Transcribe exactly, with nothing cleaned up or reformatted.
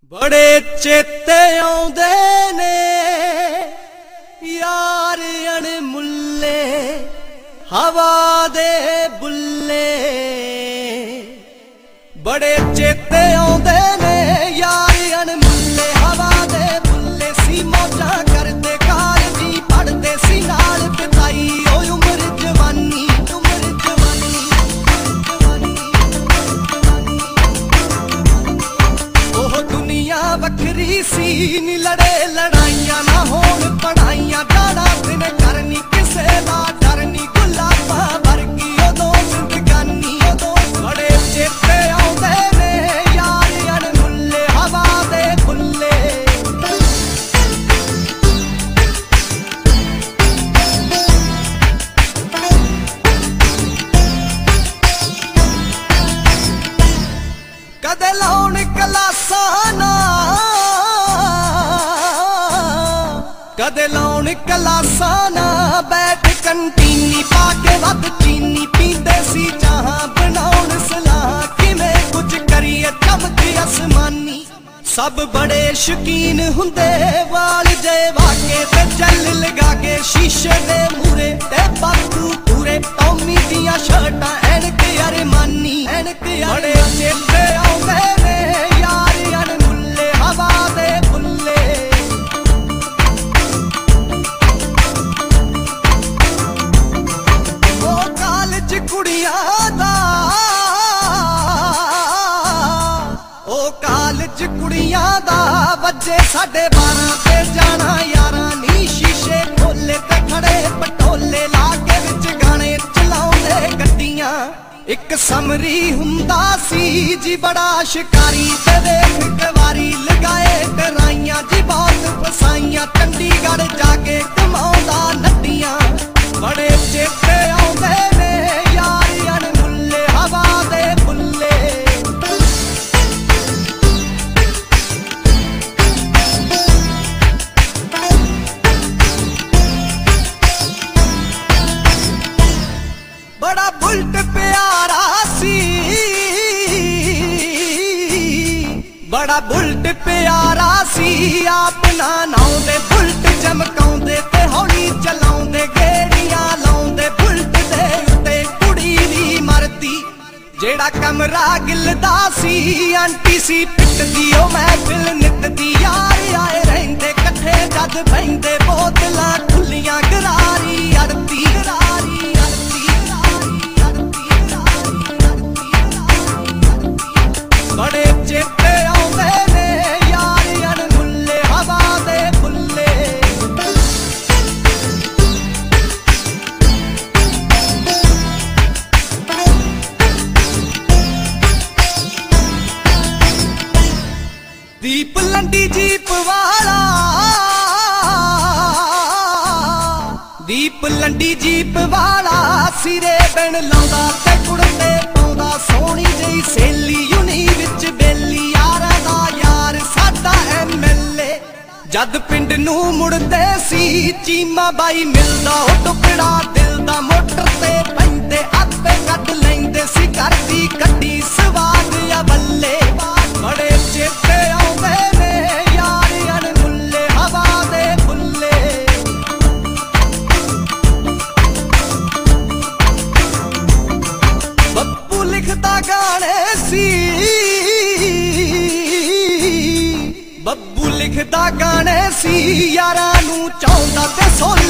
बड़े चेते आउंदे ने यार अणमुल्ले हवा दे बुल्ले। बड़े चेते आउंदे ने यार अणमुल्ले हवा दे बुल्ले। सी मौजा करदे कार जी पढ़दे सी नाल बिताई ओ उम्र जवानी उम्र जवानी ओह दुनिया वखरी सी नी लड़े लड़ाइयां ना होण पढ़ाइयां। डाड़ा दिन करनी किसे दा डरनी गुलाबा वर्गी उदों जिंदगानी उदों। बड़े चेते आउंदे ने यार अणमुल्ले हवा दे बुल्ले। कदे लाउण कलासां ना कदे लाउण कलासां ना बैठ कंटीनी पाके वध चीनी पींदे सी चाहां बनाउण सलाह किवें कुछ करिए चमके आसमानी। सब बड़े शौकीन हुंदे वाल जे वाके ते जल लगा के शीशे दे मूरे ते बापू पूरे टॉमी दियां शर्टां ऐनक अरमानी ऐनक। बड़े चेते आउंदे ने यार अणमुल्ले हवा दे बुल्ले। ओ कालज कुड़ियां दा ओ कालज कुड़ियां दा वजे साढ़े बारां ते जाना यारां नी। शीशे खोले ते खड़े पटोले ला के विच गाने चलाउंदे गड्डियां। एक समरी हुंदा सी जी बड़ा शिकारी ते देख कवारी लगाए डराइयां जी बहुत फसाइयां। चंडीगढ़ जाके कमाउंदा नड्डियां। बड़े चेते आउंदे ने यार अणमुल्ले हवा दे बुल्ले। बड़ा बुलट प्यारा सी बड़ा बुलट प्यारा सी अपना नाउंदे बुलट चमकाउंदे ते हौली चलाउंदे गेड़ियां लाउंदे बुलट दे उत्ते कुड़ी दी मरदी। जेड़ा कमरा गिलदा सी आंटी सी पिटदी ओ महफिल नितदी। यार आए रहिंदे कट्ठे जद बहिंदे बोतलां खुलियां गरारी अड़दी गरारी अड़दी। बड़े चेते आउंदे ने यार अणमुल्ले हवा दे बुल्ले। दीप लंडी जीप वाला दीप लंडी जीप वाला सिरे बिन लाउंदा ते कुड़ते पाउंदा। सोहनी जई सहेली यूनी विच बेली यारां दा यार साडा एम एल ए। जद पिंड नूं मुड़दे सी चीमा बाई मिलदा ओ टुकड़ा दिल दा। मोटर ते पैंदे आपे कढ लैंदे सी करदी गड्डी सवाद या बल्ले। बड़े चेते आउंदे ने यार अणमुल्ले हवा दे बुल्ले। बप्पू लिखदा गाने सी बब्बू लिखदा गाने सी यारां नूं चाहुंदा ते सोहनी